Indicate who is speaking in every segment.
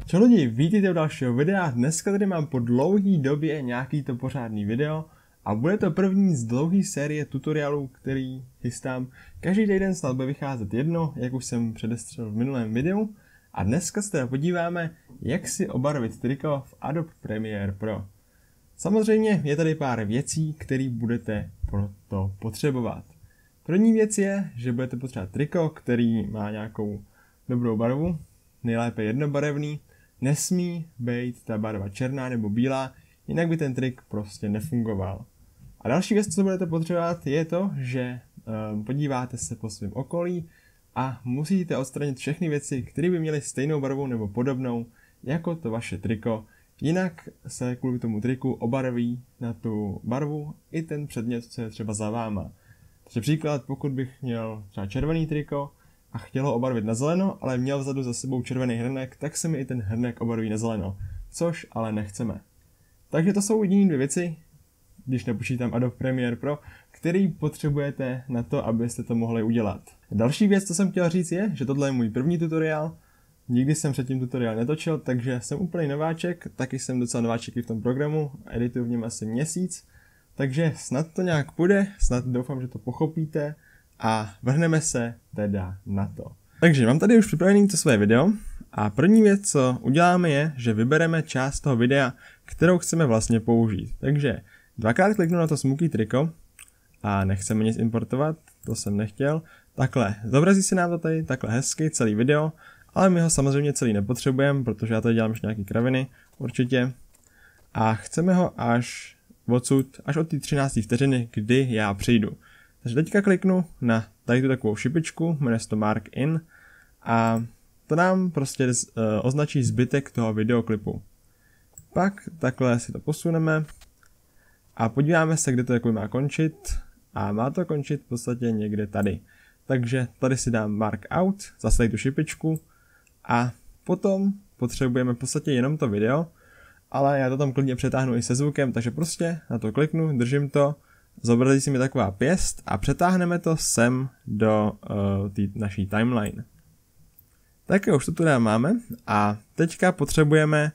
Speaker 1: Čau lidi, vítejte u dalšího videa. Dneska tady mám po dlouhý době nějaký to pořádný video a bude to první z dlouhé série tutoriálů, který chystám. Každý týden snad bude vycházet jedno, jak už jsem předestřel v minulém videu. A dneska se teda podíváme, jak si obarvit triko v Adobe Premiere Pro. Samozřejmě je tady pár věcí, které budete pro to potřebovat. První věc je, že budete potřebovat triko, který má nějakou dobrou barvu, nejlépe jednobarevný. Nesmí být ta barva černá nebo bílá, jinak by ten trik prostě nefungoval. A další věc, co budete potřebovat, je to, že podíváte se po svém okolí a musíte odstranit všechny věci, které by měly stejnou barvu nebo podobnou jako to vaše triko. Jinak se kvůli tomu triku obarví na tu barvu i ten předmět, co je třeba za váma. Takže příklad, pokud bych měl třeba červený triko a chtěl ho obarvit na zeleno, ale měl vzadu za sebou červený hrnek, tak se mi i ten hrnek obarví na zeleno, což ale nechceme. Takže to jsou jediné dvě věci, když nepočítám Adobe Premiere Pro, který potřebujete na to, abyste to mohli udělat. Další věc, co jsem chtěl říct, je, že tohle je můj první tutoriál. Nikdy jsem předtím tutoriál netočil, takže jsem úplný nováček, taky jsem docela nováček i v tom programu, edituju v něm asi měsíc, takže snad to nějak půjde, snad doufám, že to pochopíte a vrhneme se teda na to. Takže mám tady už připravený to své video a první věc, co uděláme, je, že vybereme část toho videa, kterou chceme vlastně použít. Takže dvakrát kliknu na to smuký triko a nechceme nic importovat, to jsem nechtěl. Takhle, zobrazí se nám to tady takhle hezky, celý video, ale my ho samozřejmě celý nepotřebujeme, protože já tady dělám ještě nějaký kraviny, určitě. A chceme ho až odsud, až od té 13. vteřiny, kdy já přijdu. Takže teďka kliknu na tady tu takovou šipičku, jmenuje se to Mark In, a to nám prostě označí zbytek toho videoklipu. Pak takhle si to posuneme a podíváme se, kde to jako má končit, a má to končit v podstatě někde tady. Takže tady si dám Mark Out, zase tady tu šipičku a potom potřebujeme v podstatě jenom to video, ale já to tam klidně přetáhnu i se zvukem, takže prostě na to kliknu, držím to, zobrazí si mi taková pěst a přetáhneme to sem do té naší timeline. Tak už to tady máme a teďka potřebujeme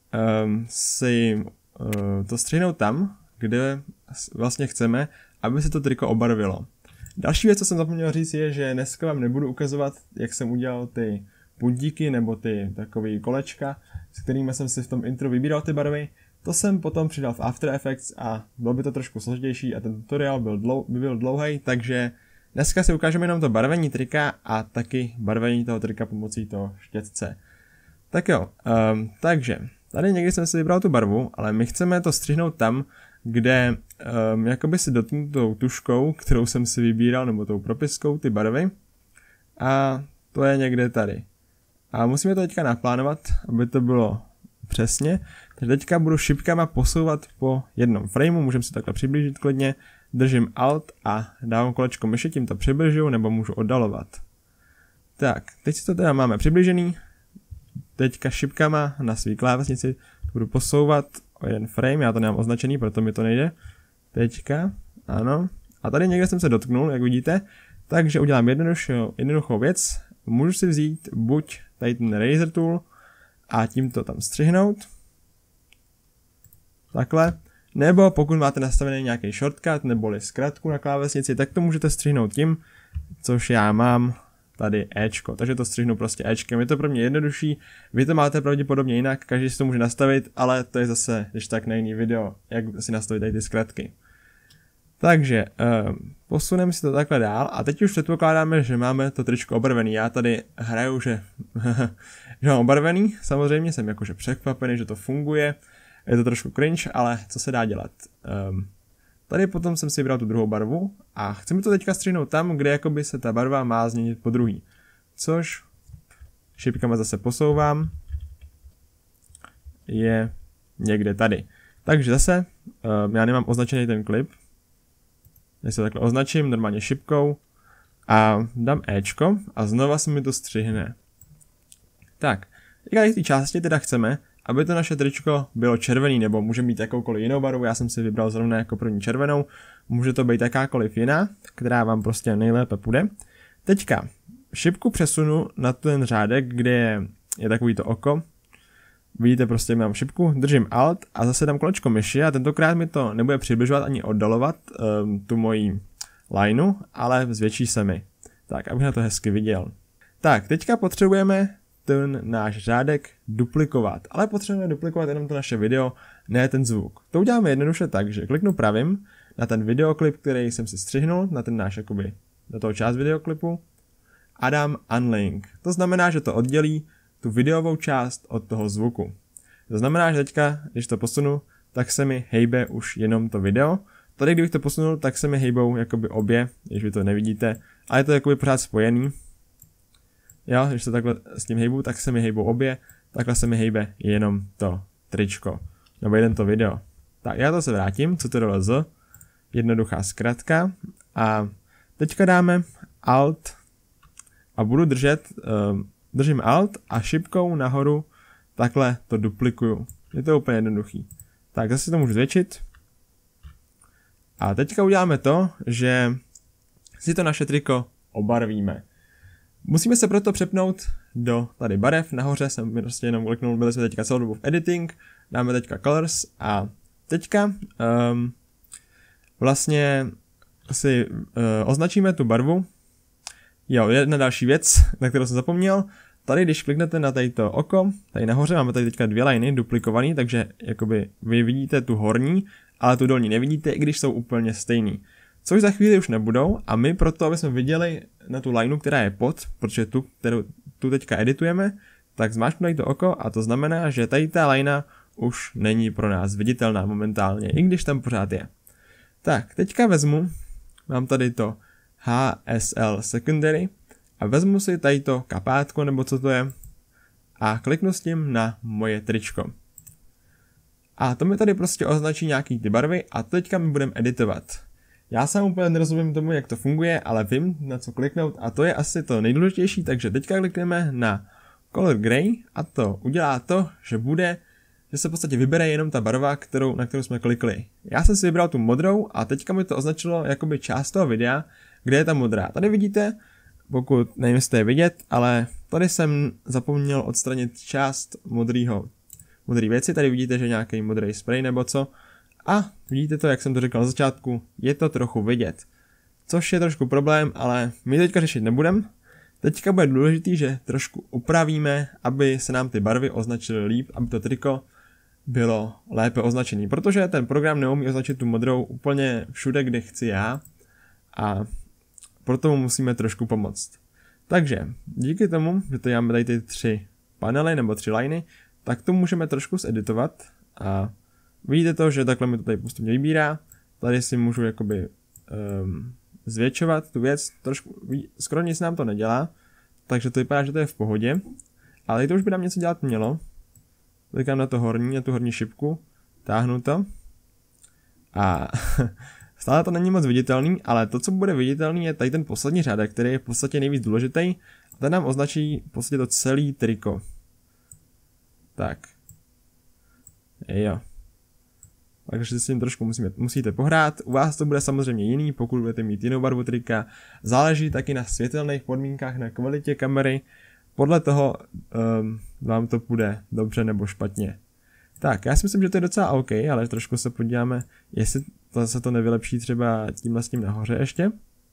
Speaker 1: si to střihnout tam, kde vlastně chceme, aby se to triko obarvilo. Další věc, co jsem zapomněl říct, je, že dneska vám nebudu ukazovat, jak jsem udělal ty puntíky nebo ty takové kolečka, s kterými jsem si v tom intro vybíral ty barvy. To jsem potom přidal v After Effects a bylo by to trošku složitější a ten tutoriál by byl dlouhý, takže dneska si ukážeme jenom to barvení trika a taky barvení toho trika pomocí toho štětce. Tak jo, takže tady někdy jsem si vybral tu barvu, ale my chceme to střihnout tam, kde jakoby si dotknu tou tuškou, kterou jsem si vybíral, nebo tou propiskou ty barvy, a to je někde tady. A musíme to teďka naplánovat, aby to bylo přesně. Takže teďka budu šipkama posouvat po jednom frameu, můžeme si takhle přiblížit klidně, držím Alt a dávám kolečko myši, tím to přibližuju, nebo můžu oddalovat. Tak, teď si to teda máme přibližený, teďka šipkama na svý klávesnici budu posouvat o jeden frame, já to nemám označený, proto mi to nejde. Teďka, ano, a tady někde jsem se dotknul, jak vidíte, takže udělám jednoduchou věc, můžu si vzít buď tady ten Razor Tool a tím to tam střihnout, takhle, nebo pokud máte nastavený nějaký shortcut neboli zkratku na klávesnici, tak to můžete střihnout tím, což já mám tady Ečko, takže to střihnu prostě Ečkem, je to pro mě jednodušší, vy to máte pravděpodobně jinak, každý si to může nastavit, ale to je zase, když tak na jiný video, jak si nastavit tady ty zkratky. Takže posuneme si to takhle dál a teď už předpokládáme, že máme to tričko obarvený. Já tady hraju, že mám obarvený, samozřejmě jsem jakože překvapený, že to funguje, je to trošku cringe, ale co se dá dělat. Tady potom jsem si vybral tu druhou barvu a chci mi to teďka střihnout tam, kde jakoby se ta barva má změnit po druhý. Což šipkama zase posouvám, je někde tady. Takže zase já nemám označený ten klip, já se takhle označím normálně šipkou a dám Ečko a znova se mi to střihne. Tak, v té části teda chceme, aby to naše tričko bylo červený, nebo může mít jakoukoliv jinou barvu, já jsem si vybral zrovna jako první červenou, může to být jakákoliv jiná, která vám prostě nejlépe půjde. Teďka šipku přesunu na ten řádek, kde je takový to oko vidíte prostě mám šipku, držím Alt a zase dám kolečko myši a tentokrát mi to nebude přibližovat ani oddalovat tu moji lineu, ale zvětší se mi. Tak, abych na to hezky viděl. Tak, teďka potřebujeme ten náš řádek duplikovat, ale potřebujeme duplikovat jenom to naše video, ne ten zvuk. To uděláme jednoduše tak, že kliknu pravým na ten videoklip, který jsem si střihnul, na ten náš jakoby, na toho část videoklipu a dám unlink. To znamená, že to oddělí tu videovou část od toho zvuku. To znamená, že teďka, když to posunu, tak se mi hejbe už jenom to video. Tady, kdybych to posunul, tak se mi hejbou jakoby obě, když vy to nevidíte, ale je to jakoby pořád spojený. Jo, když to takhle s tím hejbu, tak se mi hejbou obě, takhle se mi hejbe jenom to tričko, nebo jeden to video. Tak, já to se vrátím, CTRL-Z, jednoduchá zkratka a teďka dáme Alt a budu držím Alt a šipkou nahoru takhle to duplikuju. Je to úplně jednoduchý. Tak, zase to můžu zvětšit. A teďka uděláme to, že si to naše triko obarvíme. Musíme se proto přepnout do tady barev, nahoře jsem prostě jenom kliknul, byli jsme teďka celou dobu v editing, dáme teďka colors a teďka vlastně si označíme tu barvu. Jo, jedna další věc, na kterou jsem zapomněl, tady když kliknete na tadyto oko, tady nahoře máme tady teďka dvě liney duplikované, takže jakoby vy vidíte tu horní, ale tu dolní nevidíte, i když jsou úplně stejný. Což za chvíli už nebudou a my proto, aby jsme viděli na tu lineu, která je pod, protože tu teďka editujeme, tak zmáčknu tady to oko a to znamená, že tady ta linea už není pro nás viditelná momentálně, i když tam pořád je. Tak, teďka vezmu, mám tady to HSL secondary a vezmu si tady to kapátko, nebo co to je, a kliknu s tím na moje tričko. A to mi tady prostě označí nějaký ty barvy a teďka my budeme editovat. Já sám úplně nerozumím tomu, jak to funguje, ale vím, na co kliknout a to je asi to nejdůležitější, takže teďka klikneme na Color Gray a to udělá to, že se v podstatě vybere jenom ta barva, na kterou jsme klikli. Já jsem si vybral tu modrou a teďka mi to označilo jakoby část toho videa, kde je ta modrá. Tady vidíte, pokud nevím, jestli je vidět, ale tady jsem zapomněl odstranit část modré věci, tady vidíte, že nějaký modrý spray nebo co. A vidíte to, jak jsem to říkal na začátku, je to trochu vidět. Což je trošku problém, ale my teďka řešit nebudeme. Teďka bude důležitý, že trošku upravíme, aby se nám ty barvy označily líp, aby to triko bylo lépe označený. Protože ten program neumí označit tu modrou úplně všude, kde chci já. A proto mu musíme trošku pomoct. Takže díky tomu, že tady máme tady ty 3 panely nebo 3 liney, tak to můžeme trošku zeditovat a vidíte to, že takhle mi to tady postupně vybírá. Tady si můžu jakoby zvětšovat tu věc, trošku, skoro nic nám to nedělá, takže to vypadá, že to je v pohodě, ale to už by nám něco dělat mělo. Klikám na tu horní šipku, táhnu to a stále to není moc viditelný, ale to, co bude viditelný, je tady ten poslední řádek, který je v podstatě nejvíc důležitý a ten nám označí v podstatě to celý triko. Tak. Jo. Takže si s tím trošku musíte pohrát. U vás to bude samozřejmě jiný, pokud budete mít jinou barvu trika. Záleží taky na světelných podmínkách, na kvalitě kamery. Podle toho vám to půjde dobře nebo špatně. Tak, já si myslím, že to je docela OK, ale trošku se podíváme, jestli se to nevylepší třeba tímhle s tím nahoře ještě.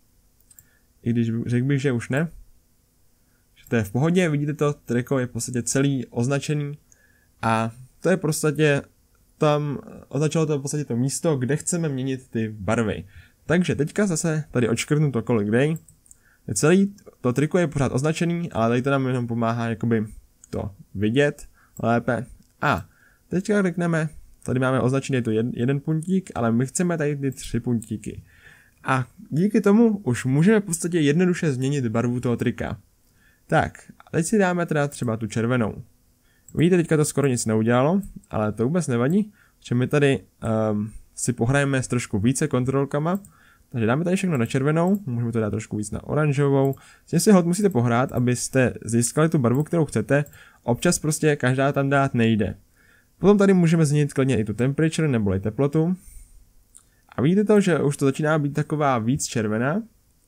Speaker 1: I když řekl bych, že už ne. Že to je v pohodě, vidíte to, triko je v podstatě celý označený. A to je v podstatě tam označilo to v podstatě to místo, kde chceme měnit ty barvy. Takže teďka zase tady odškrtnu to Color Gray. Celý to triko je pořád označený, ale tady to nám jenom pomáhá jakoby to vidět lépe. A teďka klikneme, tady máme označený to jeden puntík, ale my chceme tady ty 3 puntíky. A díky tomu už můžeme v podstatě jednoduše změnit barvu toho trika. Tak, a teď si dáme teda třeba tu červenou. Vidíte, teďka to skoro nic neudělalo, ale to vůbec nevadí, že my tady si pohrajeme s trošku více kontrolkama, takže dáme tady všechno na červenou, můžeme to dát trošku víc na oranžovou, s tím si hod musíte pohrát, abyste získali tu barvu, kterou chcete, občas prostě každá tam dát nejde. Potom tady můžeme změnit klidně i tu temperature nebo i teplotu. A vidíte to, že už to začíná být taková víc červená.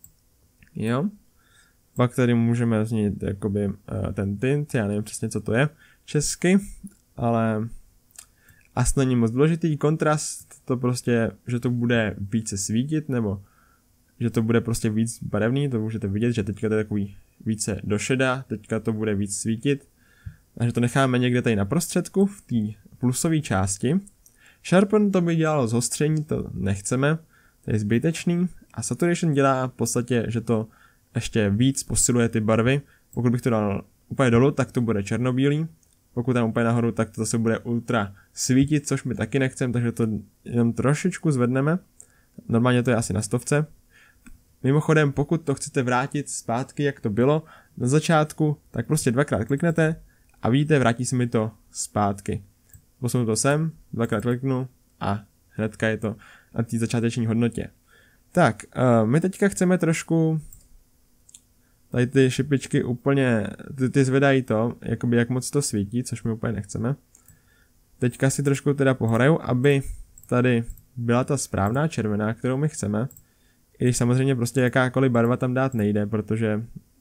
Speaker 1: Jo. Pak tady můžeme změnit jakoby ten tint, já nevím přesně, co to je česky. ale asi není moc důležitý. Kontrast, to prostě, že to bude více svítit, nebo že to bude prostě víc barevný, to můžete vidět, že teďka to je takový více do šeda, teďka to bude víc svítit. Takže to necháme někde tady na prostředku, v té plusové části. Sharpen to by dělalo zhostření, to nechceme, to je zbytečný. A Saturation dělá v podstatě, že to ještě víc posiluje ty barvy. Pokud bych to dal úplně dolů, tak to bude černobílý. Pokud tam úplně nahoru, tak to zase bude ultra svítit, což my taky nechceme, takže to jenom trošičku zvedneme. Normálně to je asi na 100. Mimochodem, pokud to chcete vrátit zpátky, jak to bylo na začátku, tak prostě dvakrát kliknete a vidíte, vrátí se mi to zpátky. Posunu to sem, dvakrát kliknu a hnedka je to na té začáteční hodnotě. Tak, my teďka chceme trošku tady ty šipičky úplně, ty zvedají to, jakoby jak moc to svítí, což my úplně nechceme. Teďka si trošku teda pohraju, aby tady byla ta správná červená, kterou my chceme. I když samozřejmě prostě jakákoliv barva tam dát nejde, protože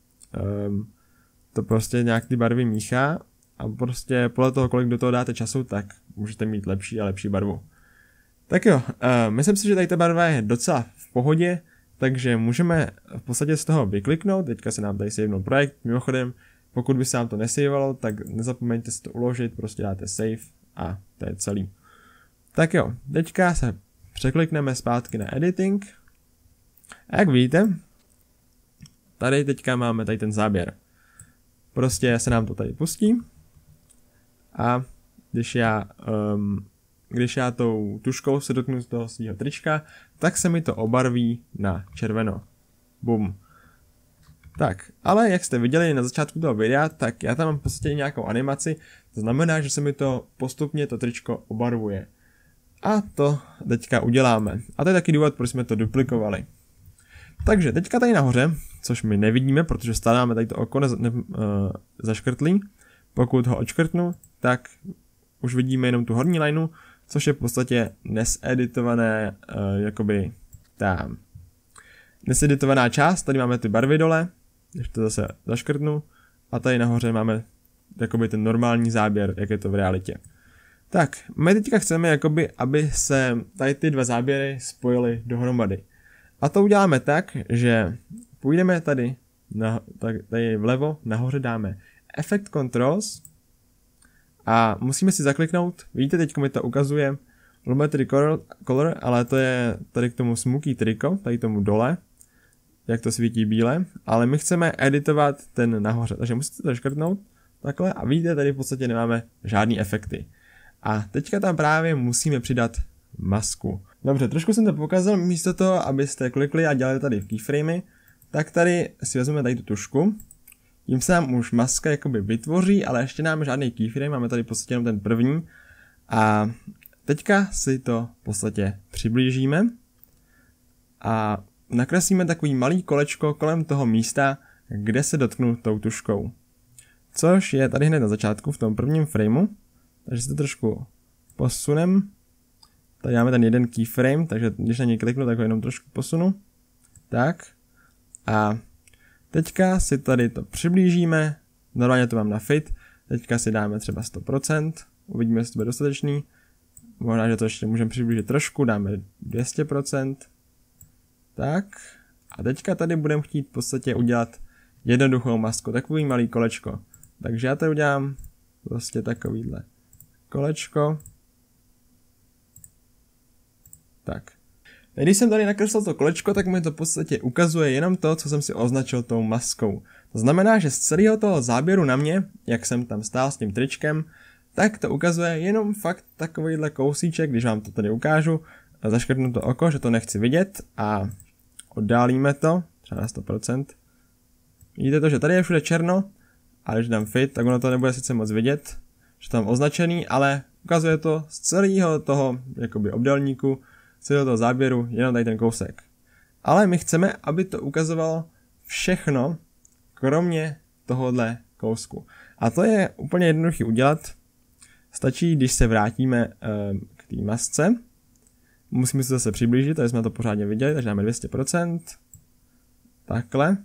Speaker 1: to prostě nějak ty barvy míchá a prostě podle toho, kolik do toho dáte času, tak můžete mít lepší a lepší barvu. Tak jo, myslím si, že tady ta barva je docela v pohodě, takže můžeme v podstatě z toho vykliknout, teďka se nám tady savenout projekt, mimochodem, pokud by se nám to nesavovalo, tak nezapomeňte si to uložit, prostě dáte save a to je celý. Tak jo, teďka se překlikneme zpátky na editing a jak vidíte, tady teďka máme tady ten záběr. Prostě se nám to tady pustí a když já tou tuškou se dotknu z toho svého trička, tak se mi to obarví na červeno. Bum. Tak, ale jak jste viděli na začátku toho videa, tak já tam mám v podstatě nějakou animaci, to znamená, že se mi to postupně to tričko obarvuje. A to teďka uděláme. A to je taky důvod, proč jsme to duplikovali. Takže teďka tady nahoře, což my nevidíme, protože stále máme tady to oko zaškrtlý. Pokud ho odškrtnu, tak už vidíme jenom tu horní lineu, což je v podstatě neseditované, jakoby ta neseditovaná část. Tady máme ty barvy dole, když to zase zaškrtnu, a tady nahoře máme jakoby ten normální záběr, jak je to v realitě. Tak, my teďka chceme, jakoby, aby se tady ty dva záběry spojily dohromady. A to uděláme tak, že půjdeme tady vlevo, nahoře dáme Effect Controls a musíme si zakliknout, vidíte, teď mi to ukazuje Lumetri Color, ale to je tady k tomu Smoky triko, tady tomu dole, jak to svítí bíle, ale my chceme editovat ten nahoře, takže musíte to škrtnout takhle a vidíte, tady v podstatě nemáme žádný efekty. A teďka tam právě musíme přidat masku. Dobře, trošku jsem to pokazal, místo toho, abyste klikli a dělali tady keyframey, tak tady si vezmeme tady tu tušku. Tím se nám už maska jakoby vytvoří, ale ještě nám žádný keyframe, máme tady v podstatě jenom ten první. A teďka si to v podstatě přiblížíme a nakreslíme takový malý kolečko kolem toho místa, kde se dotknu tou tuškou. Což je tady hned na začátku v tom prvním frameu, takže si to trošku posunem. Tady máme ten jeden keyframe, takže když na něj kliknu, tak ho jenom trošku posunu. Tak. A teďka si tady to přiblížíme. Normálně to mám na fit. Teďka si dáme třeba 100%. Uvidíme, jestli to bude dostatečný. Možná, že to ještě můžeme přiblížit trošku. Dáme 200%. Tak. A teďka tady budeme chtít v podstatě udělat jednoduchou masku. Takový malý kolečko. Takže já to udělám prostě takovýhle kolečko. Tak. Když jsem tady nakreslil to kolečko, tak mi to v podstatě ukazuje jenom to, co jsem si označil tou maskou. To znamená, že z celého toho záběru na mě, jak jsem tam stál s tím tričkem, tak to ukazuje jenom fakt takovýhle kousíček, když vám to tady ukážu, zaškrtnu to oko, že to nechci vidět a oddálíme to, třeba na 100%. Vidíte to, že tady je všude černo, a když dám fit, tak ono to nebude sice moc vidět, že tam označený, ale ukazuje to z celého toho jakoby obdélníku, z celého toho záběru, jenom tady ten kousek. Ale my chceme, aby to ukazovalo všechno, kromě tohohle kousku. A to je úplně jednoduchý udělat. Stačí, když se vrátíme k té masce. Musíme se zase přiblížit, tady jsme to pořádně viděli, takže dáme 200%. Takhle.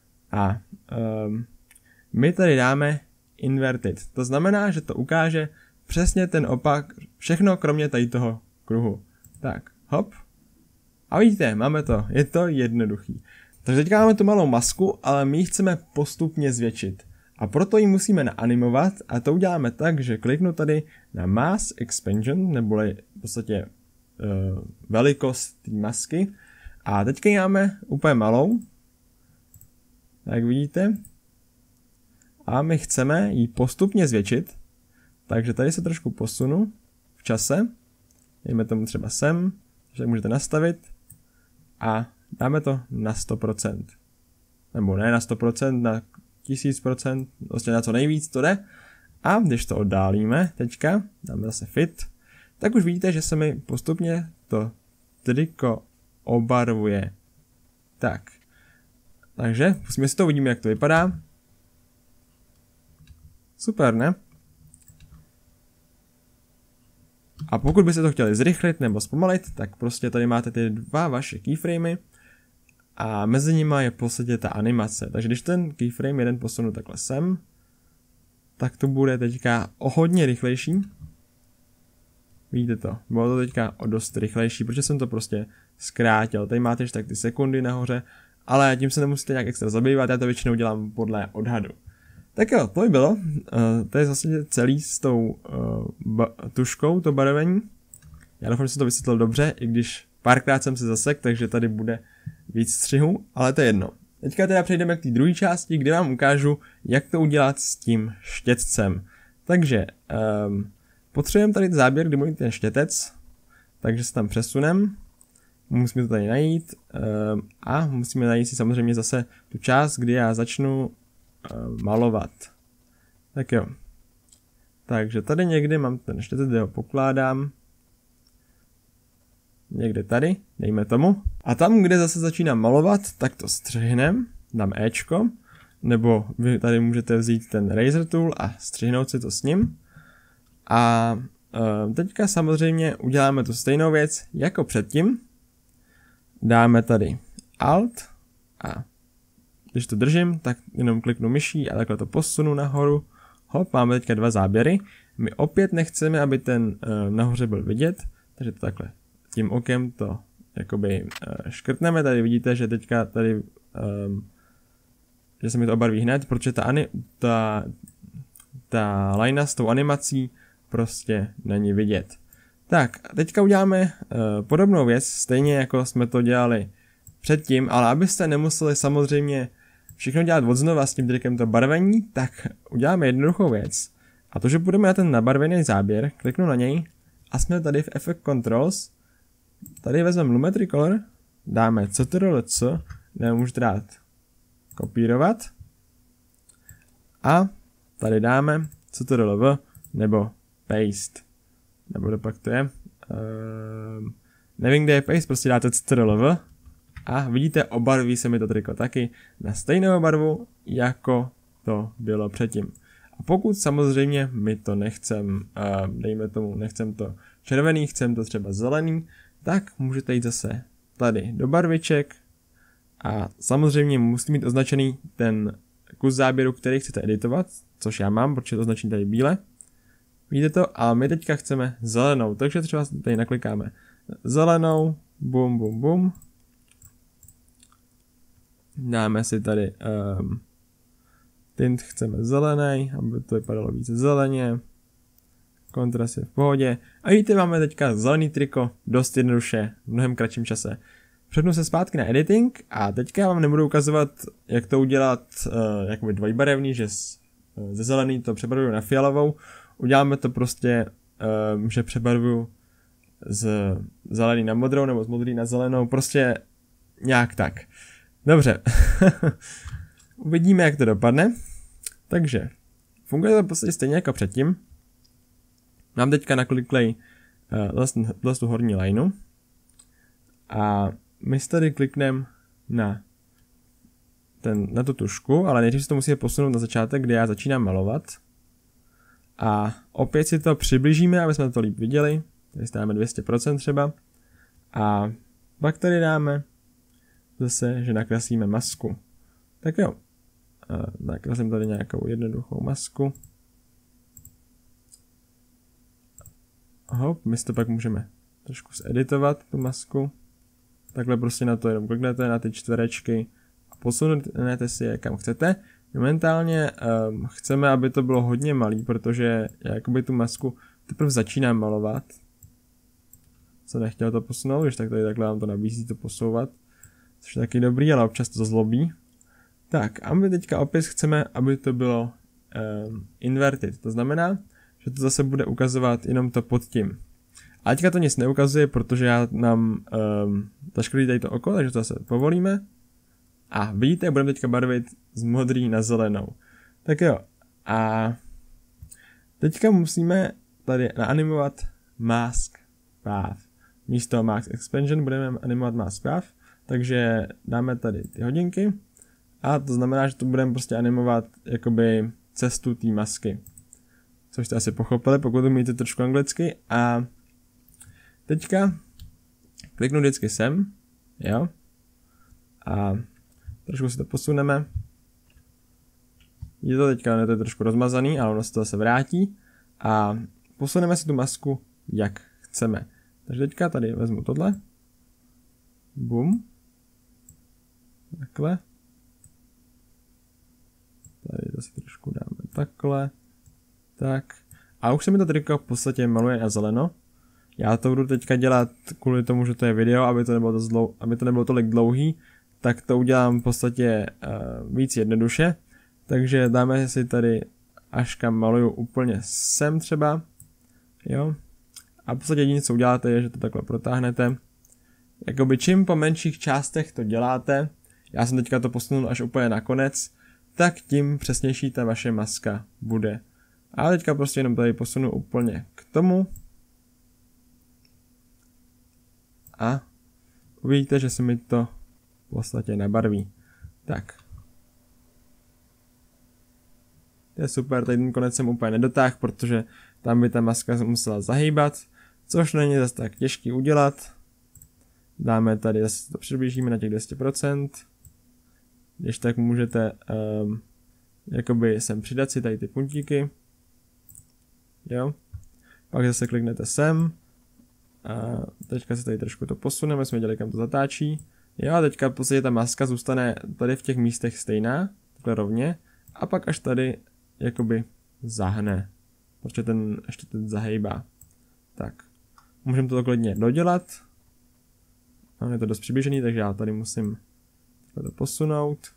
Speaker 1: A my tady dáme inverted. To znamená, že to ukáže přesně ten opak, všechno kromě tady toho kruhu. Tak, hop. A vidíte, máme to, je to jednoduchý. Takže teďka máme tu malou masku, ale my ji chceme postupně zvětšit. A proto ji musíme naanimovat a to uděláme tak, že kliknu tady na Mass Expansion, neboli v podstatě velikost té masky. A teďka ji máme úplně malou, jak vidíte. A my chceme ji postupně zvětšit, takže tady se trošku posunu v čase. Dejme tomu třeba sem, že můžete nastavit a dáme to na 100%. Nebo ne na 100%, na 1000%, vlastně na co nejvíc to jde. A když to oddálíme teďka, dáme zase fit, tak už vidíte, že se mi postupně to triko obarvuje. Tak. Takže pustíme si to, uvidíme, jak to vypadá. Super, ne? A pokud byste to chtěli zrychlit nebo zpomalit, tak prostě tady máte ty dva vaše keyframey a mezi nimi je v podstatě ta animace. Takže když ten keyframe jeden posunu takhle sem, tak to bude teďka o hodně rychlejší. Vidíte to, bylo to teďka o dost rychlejší, protože jsem to prostě zkrátil. Tady máte tak ty sekundy nahoře, ale tím se nemusíte nějak extra zabývat, já to většinou dělám podle odhadu. Tak jo, to by bylo. To je vlastně celý s tou tuškou, to barvení. Já doufám, že jsem to vysvětlil dobře, i když párkrát jsem se zasek, takže tady bude víc střihů, ale to je jedno. Teďka teda přejdeme k té druhé části, kde vám ukážu, jak to udělat s tím štětcem. Takže potřebujeme tady záběr, kdy můj ten štětec, takže se tam přesunem. Musíme to tady najít a musíme najít si samozřejmě zase tu část, kdy já začnu malovat. Tak jo. Takže tady někdy mám ten štětec, kde ho pokládám. Někde tady, dejme tomu. A tam, kde zase začínám malovat, tak to střihnem, dám Ečko, nebo vy tady můžete vzít ten Razor Tool a střihnout si to s ním. A teďka samozřejmě uděláme tu stejnou věc jako předtím. Dáme tady Alt a když to držím, tak jenom kliknu myší a takhle to posunu nahoru. Hop, máme teďka dva záběry. My opět nechceme, aby ten nahoře byl vidět, takže to takhle tím okem to jakoby škrtneme. Tady vidíte, že teďka tady, že se mi to obarví hned, protože ta linea s tou animací prostě není vidět. Tak, teďka uděláme podobnou věc, stejně jako jsme to dělali předtím, ale abyste nemuseli samozřejmě všechno dělat odznova s tím trikem to barvení, tak uděláme jednoduchou věc. A to, že budeme na ten nabarvený záběr, kliknu na něj a jsme tady v Effect Controls. Tady vezmeme Lumetri Color, dáme Ctrl+C, nebo můžete dát kopírovat. A tady dáme Ctrl+V nebo Paste. Nebo to pak to je. Nevím, kde je Paste, prostě dáte Ctrl+V. A vidíte, obarví se mi to triko taky na stejnou barvu, jako to bylo předtím. A pokud samozřejmě my to nechcem, dejme tomu, nechcem to červený, chcem to třeba zelený, tak můžete jít zase tady do barviček a samozřejmě musíte mít označený ten kus záběru, který chcete editovat, což já mám, protože to označení tady bíle. Vidíte to? A my teďka chceme zelenou, takže třeba tady naklikáme zelenou, bum, bum, bum. Dáme si tady tint, chceme zelený, aby to vypadalo více zeleně. Kontrast je v pohodě. A vidíte, máme teďka zelený triko dost jednoduše, v mnohem kratším čase. Přepnu se zpátky na editing a teďka vám nebudu ukazovat, jak to udělat jakoby dvojbarevný, že ze zelený to přebarvuju na fialovou. Uděláme to prostě, že přebarvuju z zelený na modrou nebo z modrý na zelenou, prostě nějak tak. Dobře, uvidíme, jak to dopadne. Takže, funguje to v podstatě stejně jako předtím. Mám teďka nakliklej tu horní lineu a my si tady klikneme na tu tušku, ale nejdřív si to musíme posunout na začátek, kde já začínám malovat. A opět si to přiblížíme, aby jsme to líp viděli. Tady dáme 200% třeba. A pak tady dáme zase, že nakreslíme masku. Tak jo, nakreslím tady nějakou jednoduchou masku. hop, my si to pak můžeme trošku zeditovat, tu masku. Takhle prostě na to jenom kliknete, na ty čtverečky a posunete si je kam chcete. Momentálně chceme, aby to bylo hodně malý, protože já jakoby tu masku teprve začínám malovat. Jsem nechtěl to posunout, když tak tady takhle vám to nabízí to posouvat. Což je taky dobrý, ale občas to zlobí. Tak a my teďka opět chceme, aby to bylo inverted. To znamená, že to zase bude ukazovat jenom to pod tím. A teďka to nic neukazuje, protože já nám zaškodí tady to oko, takže to zase povolíme. A vidíte, budeme teďka barvit z modrý na zelenou. Tak jo, a teďka musíme tady naanimovat mask path. Místo mask expansion budeme animovat mask path, takže dáme tady ty hodinky. A to znamená, že tu budeme prostě animovat jakoby cestu té masky. Což jste asi pochopili, pokud umíte trošku anglicky. A teďka kliknu vždycky sem, jo. A trošku si to posuneme. Je to teďka je to trošku rozmazaný, ale ono se to zase vrátí. A posuneme si tu masku, jak chceme. Takže teďka tady vezmu tohle. Bum. Takhle. Tady zase trošku dáme takhle. Tak. A už se mi to triko v podstatě maluje na zeleno. Já to budu teďka dělat kvůli tomu, že to je video, aby to nebylo tolik dlouhý. Tak to udělám v podstatě víc jednoduše. Takže dáme si tady, až kam maluju úplně sem třeba. Jo. A v podstatě jediné, co uděláte, je, že to takhle protáhnete. Jakoby čím po menších částech to děláte, já jsem teďka to posunul až úplně na konec, tak tím přesnější ta vaše maska bude. A teďka prostě jenom tady posunu úplně k tomu. A uvidíte, že se mi to v podstatě nabarví. Tak. To je super, tady ten konec jsem úplně nedotáhl, protože tam by ta maska musela zahýbat, což není zase tak těžký udělat. Dáme tady, zase to přiblížíme na těch 200%. Když tak můžete jakoby sem přidat si tady ty puntíky. Jo. Pak zase kliknete sem. A teďka se tady trošku to posuneme, jsme viděli, kam to zatáčí. Jo, a teďka v podstatě ta maska zůstane tady v těch místech stejná, takhle rovně. A pak až tady jakoby zahne, protože ten ještě teď zahejbá. Tak, můžeme to klidně dodělat. Je to dost přibližený, takže já tady musím to posunout.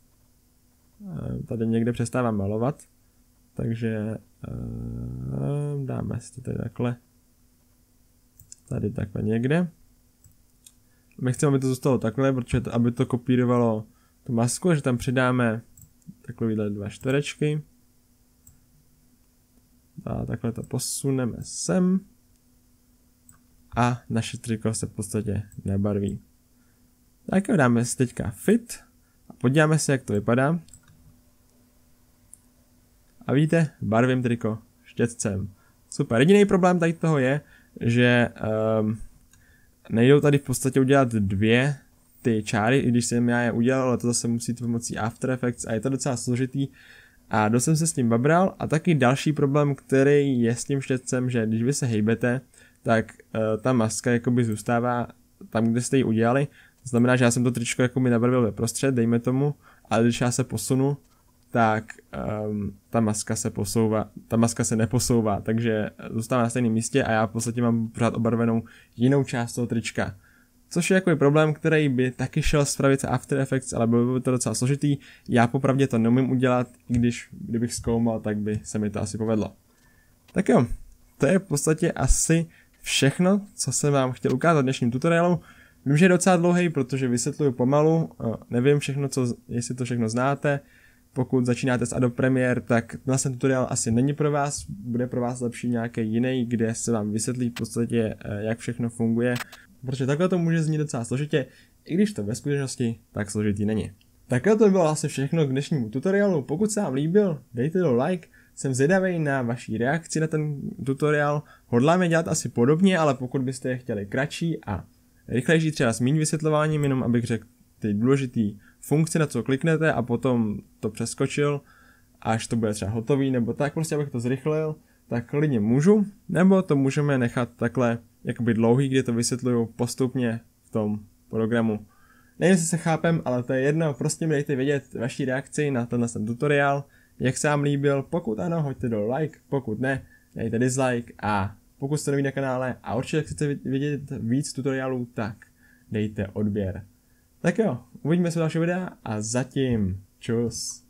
Speaker 1: Tady někde přestávám malovat, takže dáme si to tady takhle. Tady takhle někde. My chceme, aby to zůstalo takhle, protože aby to kopírovalo tu masku, že tam přidáme takovýhle 2 čtverečky. A takhle to posuneme sem. A naše triko se v podstatě nebarví. Tak jo, dáme si teďka fit. A podíváme se, jak to vypadá. A vidíte, barvím triko štětcem. Super, jediný problém tady toho je, že nejdou tady v podstatě udělat 2 ty čáry, i když jsem já je udělal, ale to zase musíte pomocí After Effects a je to docela složitý. A dost jsem se s tím babral a taky další problém, který je s tím štětcem, že když vy se hejbete, tak ta maska jakoby zůstává tam, kde jste ji udělali. To znamená, že já jsem to tričko jakoby nabarvil ve prostřed, dejme tomu, ale když já se posunu, tak ta maska se neposouvá, takže zůstává na stejném místě a já v podstatě mám pořád obarvenou jinou část toho trička. Což je jako problém, který by taky šel spravit se After Effects, ale bylo by to docela složitý. Já popravdě to neumím udělat, kdybych zkoumal, tak by se mi to asi povedlo. Tak jo, to je v podstatě asi všechno, co jsem vám chtěl ukázat v dnešním tutoriálu. Vím, že je docela dlouhý, protože vysvětluju pomalu, nevím všechno, jestli to všechno znáte. Pokud začínáte s Adobe Premiere, tak ten tutoriál asi není pro vás, bude pro vás lepší nějaký jiný, kde se vám vysvětlí v podstatě, jak všechno funguje. Protože takhle to může znít docela složitě, i když to ve skutečnosti tak složitý není. Takhle to bylo asi všechno k dnešnímu tutoriálu. Pokud se vám líbil, dejte do like, jsem zvědavý na vaší reakci na ten tutoriál. Hodláme dělat asi podobně, ale pokud byste je chtěli kratší a rychlejší, třeba s méně vysvětlováním, jenom abych řekl ty důležitý funkce, na co kliknete a potom to přeskočil, až to bude třeba hotový, nebo tak prostě abych to zrychlil, tak klidně můžu, nebo to můžeme nechat takhle jakoby dlouhý, kde to vysvětluju postupně v tom programu. Nevím, jestli se chápem, ale to je jedno, prostě mi dejte vědět vaši reakci na tenhle tutoriál, jak se vám líbil, pokud ano, hoďte do like, pokud ne, dejte dislike a pokud jste nový na kanále a určitě chcete vidět víc tutoriálů, tak dejte odběr. Tak jo, uvidíme se v dalšího videa a zatím čus.